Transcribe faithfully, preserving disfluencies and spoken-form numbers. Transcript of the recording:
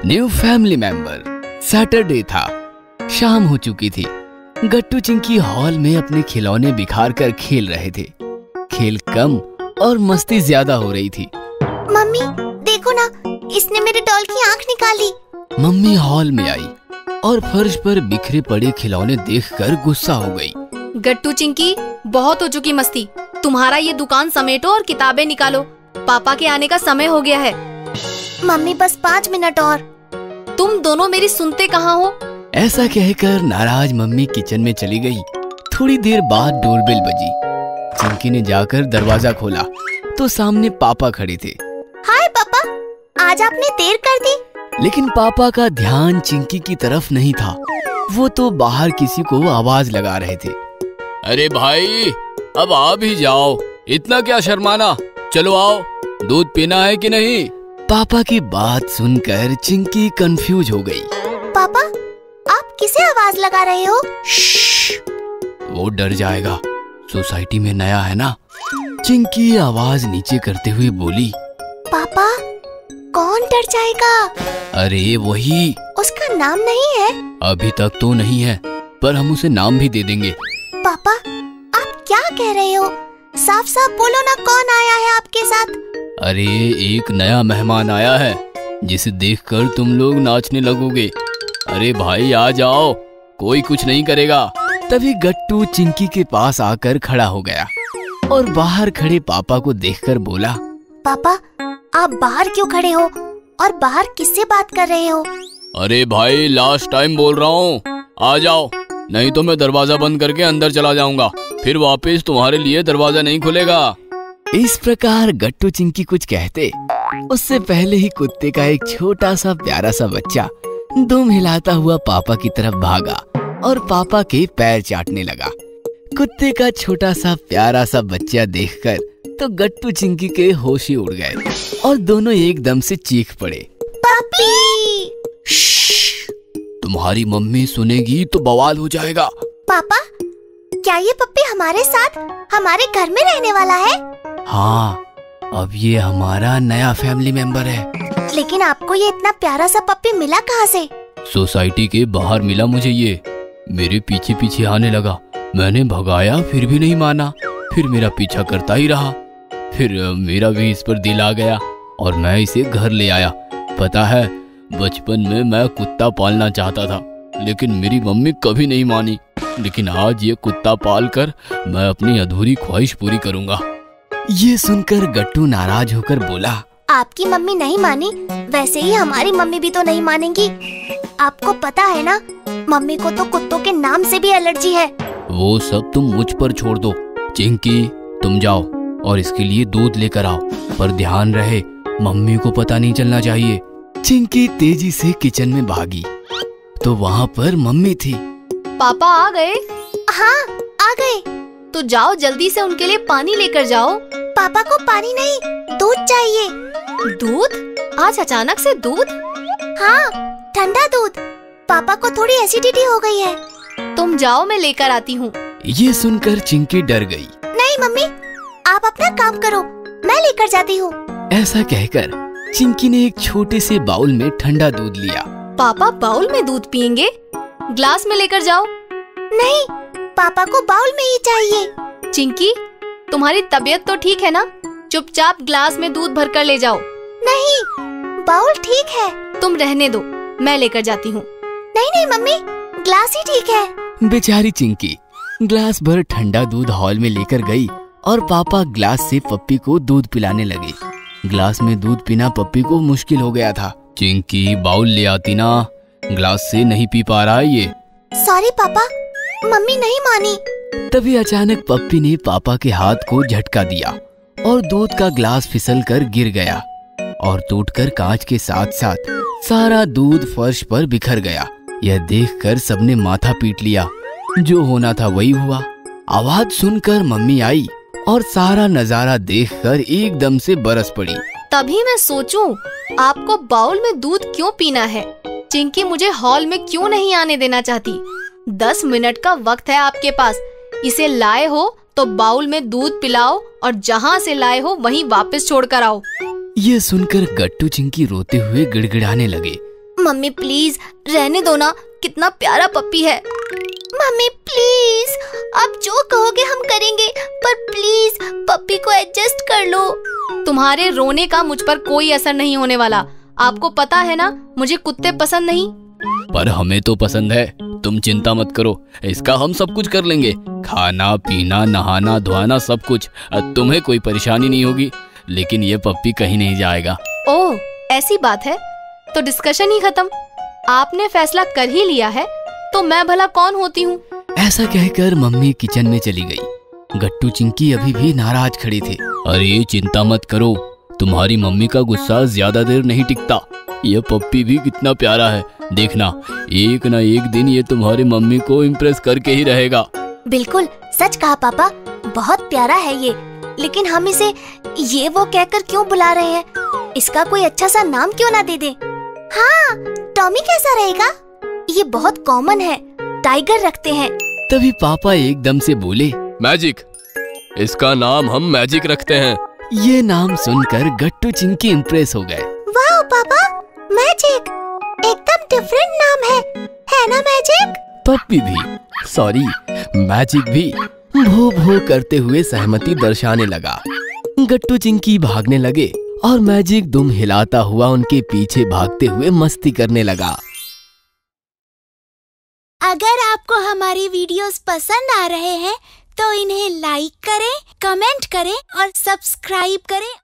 New family member. Saturday था, शाम हो चुकी थी। गट्टू चिंकी हॉल में अपने खिलौने बिखार कर खेल रहे थे। खेल कम और मस्ती ज्यादा हो रही थी। मम्मी देखो ना, इसने मेरे डॉल की आंख निकाली। मम्मी हॉल में आई और फर्श पर बिखरे पड़े खिलौने देखकर गुस्सा हो गई। गट्टू चिंकी, बहुत हो चुकी मस्ती। तुम्हारा ये दुकान समेटो और किताबें निकालो, पापा के आने का समय हो गया है। मम्मी बस पाँच मिनट और। तुम दोनों मेरी सुनते कहाँ हो? ऐसा कहकर नाराज मम्मी किचन में चली गई। थोड़ी देर बाद डोरबेल बजी। चिंकी ने जाकर दरवाजा खोला तो सामने पापा खड़े थे। हाय पापा, आज आपने देर कर दी। लेकिन पापा का ध्यान चिंकी की तरफ नहीं था। वो तो बाहर किसी को आवाज लगा रहे थे। अरे भाई, अब आ भी जाओ, इतना क्या शर्माना। चलो आओ, दूध पीना है कि नहीं? पापा की बात सुनकर चिंकी कंफ्यूज हो गई। पापा, आप किसे आवाज लगा रहे हो? श्श्श, वो डर जाएगा, सोसाइटी में नया है ना। चिंकी आवाज नीचे करते हुए बोली। पापा, कौन डर जाएगा? अरे वही। उसका नाम नहीं है? अभी तक तो नहीं है, पर हम उसे नाम भी दे देंगे। पापा, आप क्या कह रहे हो? साफ साफ बोलो ना, कौन आया है आपके साथ? अरे एक नया मेहमान आया है, जिसे देखकर तुम लोग नाचने लगोगे। अरे भाई आ जाओ, कोई कुछ नहीं करेगा। तभी गट्टू चिंकी के पास आकर खड़ा हो गया और बाहर खड़े पापा को देखकर बोला। पापा, आप बाहर क्यों खड़े हो और बाहर किससे बात कर रहे हो? अरे भाई, लास्ट टाइम बोल रहा हूँ, आ जाओ, नहीं तो मैं दरवाजा बंद करके अंदर चला जाऊंगा। फिर वापस तुम्हारे लिए दरवाजा नहीं खुलेगा। इस प्रकार गट्टू चिंकी कुछ कहते, उससे पहले ही कुत्ते का एक छोटा सा प्यारा सा बच्चा दुम हिलाता हुआ पापा की तरफ भागा और पापा के पैर चाटने लगा। कुत्ते का छोटा सा प्यारा सा बच्चा देखकर तो गट्टू चिंकी के होश ही उड़ गए और दोनों एकदम से चीख पड़े। पप्पी! तुम्हारी मम्मी सुनेगी तो बवाल हो जाएगा। पापा, क्या ये पप्पी हमारे साथ हमारे घर में रहने वाला है? हाँ, अब ये हमारा नया फैमिली मेंबर है। लेकिन आपको ये इतना प्यारा सा पप्पी मिला कहाँ से? सोसाइटी के बाहर मिला मुझे ये। मेरे पीछे पीछे आने लगा, मैंने भगाया फिर भी नहीं माना, फिर मेरा पीछा करता ही रहा। फिर मेरा भी इस पर दिल आ गया और मैं इसे घर ले आया। पता है, बचपन में मैं कुत्ता पालना चाहता था, लेकिन मेरी मम्मी कभी नहीं मानी। लेकिन आज ये कुत्ता पालकर मैं अपनी अधूरी ख्वाहिश पूरी करूंगा। ये सुनकर गट्टू नाराज होकर बोला। आपकी मम्मी नहीं मानी, वैसे ही हमारी मम्मी भी तो नहीं मानेंगी। आपको पता है ना, मम्मी को तो कुत्तों के नाम से भी एलर्जी है। वो सब तुम मुझ पर छोड़ दो। चिंकी, तुम जाओ और इसके लिए दूध लेकर आओ, पर ध्यान रहे मम्मी को पता नहीं चलना चाहिए। चिंकी तेजी से किचन में भागी तो वहाँ पर मम्मी थी। पापा आ गए? हाँ, आ गए। तो जाओ जल्दी से उनके लिए पानी लेकर जाओ। पापा को पानी नहीं, दूध चाहिए। दूध? आज अचानक से दूध? हाँ, ठंडा दूध। पापा को थोड़ी एसिडिटी हो गई है। तुम जाओ, मैं लेकर आती हूँ। ये सुनकर चिंकी डर गई। नहीं मम्मी, आप अपना काम करो, मैं लेकर जाती हूँ। ऐसा कहकर चिंकी ने एक छोटे से बाउल में ठंडा दूध लिया। पापा बाउल में दूध पियेंगे? ग्लास में लेकर जाओ। नहीं, पापा को बाउल में ही चाहिए। चिंकी, तुम्हारी तबीयत तो ठीक है ना? चुपचाप ग्लास में दूध भरकर ले जाओ। नहीं, बाउल ठीक है। तुम रहने दो, मैं लेकर जाती हूँ। नहीं नहीं मम्मी, ग्लास ही ठीक है। बेचारी चिंकी ग्लास भर ठंडा दूध हॉल में लेकर गई और पापा ग्लास से पप्पी को दूध पिलाने लगे। ग्लास में दूध पीना पप्पी को मुश्किल हो गया था। चिंकी, बाउल ले आती ना, ग्लास से नहीं पी पा रहा है ये। सॉरी पापा, मम्मी नहीं मानी। तभी अचानक पप्पी ने पापा के हाथ को झटका दिया और दूध का ग्लास फिसल कर गिर गया और टूटकर कांच के साथ साथ सारा दूध फर्श पर बिखर गया। यह देखकर सबने माथा पीट लिया। जो होना था वही हुआ। आवाज सुनकर मम्मी आई और सारा नजारा देखकर एकदम से बरस पड़ी। तभी मैं सोचूं, आपको बाउल में दूध क्यों पीना है? चिंकी मुझे हॉल में क्यों नहीं आने देना चाहती? दस मिनट का वक्त है आपके पास। इसे लाए हो तो बाउल में दूध पिलाओ और जहाँ से लाए हो वहीं वापस छोड़ कर आओ। ये सुनकर गट्टू चिंकी रोते हुए गिड़गिड़ाने लगे। मम्मी प्लीज रहने दो ना, कितना प्यारा पप्पी है। मम्मी प्लीज, आप जो कहोगे हम करेंगे, पर प्लीज पप्पी को एडजस्ट कर लो। तुम्हारे रोने का मुझ पर कोई असर नहीं होने वाला। आपको पता है ना मुझे कुत्ते पसंद नहीं। पर हमें तो पसंद है, तुम चिंता मत करो, इसका हम सब कुछ कर लेंगे। खाना पीना नहाना धोना सब कुछ, तुम्हें कोई परेशानी नहीं होगी। लेकिन ये पप्पी कहीं नहीं जाएगा। ओह ऐसी बात है तो डिस्कशन ही खत्म। आपने फैसला कर ही लिया है तो मैं भला कौन होती हूँ। ऐसा कहकर मम्मी किचन में चली गई। गट्टू चिंकी अभी भी नाराज खड़ी थी। अरे चिंता मत करो, तुम्हारी मम्मी का गुस्सा ज्यादा देर नहीं टिकता। ये पप्पी भी कितना प्यारा है, देखना एक ना एक दिन ये तुम्हारी मम्मी को इम्प्रेस करके ही रहेगा। बिल्कुल सच कहा पापा, बहुत प्यारा है ये। लेकिन हम इसे ये वो कहकर क्यों बुला रहे हैं? इसका कोई अच्छा सा नाम क्यों ना दे दे? हाँ, टॉमी कैसा रहेगा? ये बहुत कॉमन है, टाइगर रखते हैं। तभी पापा एकदम से बोले, मैजिक, इसका नाम हम मैजिक रखते हैं। ये नाम सुनकर गट्टू चिंकी इम्प्रेस हो गए। वाह पापा, मैजिक, एकदम डिफरेंट नाम है, है ना मैजिक? पप्पी भी, सॉरी मैजिक भी भो भो करते हुए सहमति दर्शाने लगा। गट्टू चिंकी भागने लगे और मैजिक दुम हिलाता हुआ उनके पीछे भागते हुए मस्ती करने लगा। अगर आपको हमारी वीडियोस पसंद आ रहे हैं तो इन्हें लाइक करें, कमेंट करें और सब्सक्राइब करें।